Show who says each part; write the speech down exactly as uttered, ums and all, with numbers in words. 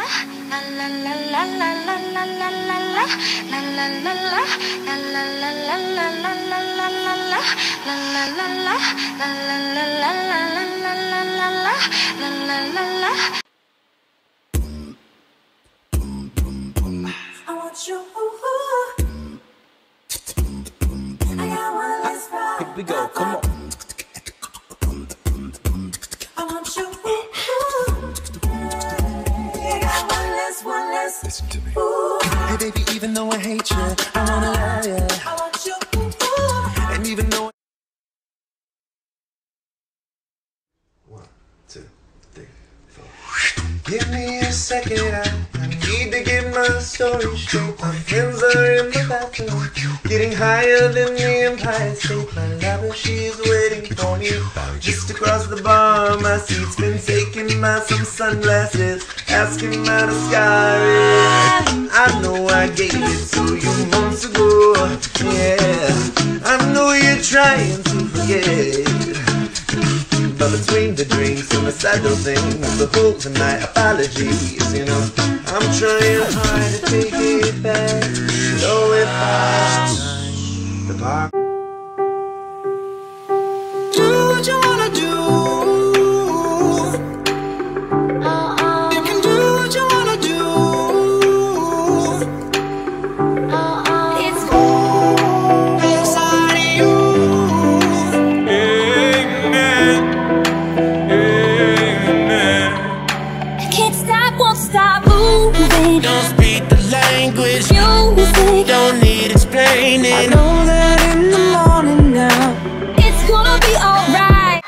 Speaker 1: Here we go, come on. I want you. I got one less, one less. Listen to me. Ooh. Hey baby, even though I hate you, I wanna love you. I want you. Ooh. And even though one, two, three, four. Give me a second, I, I need to get my story straight. My friends are in the bathroom, getting higher than the Empire State. My lover, she's waiting for me just across the bar. My seat's been taken by some sunglasses, asking about the sky. I know I gave it to you months ago. Yeah, I know you're trying to forget, but between the drinks and the subtle things, the holes in my apologies, you know, I'm trying hard to take it back. So if I the bar, do what you wanna do. Uh-uh. You can do what you wanna do. Uh-uh. It's all inside of you. Amen. Amen. Can't stop, won't stop moving. Don't speak the language. Music don't need explaining. I know that in the morning now it's gonna be alright.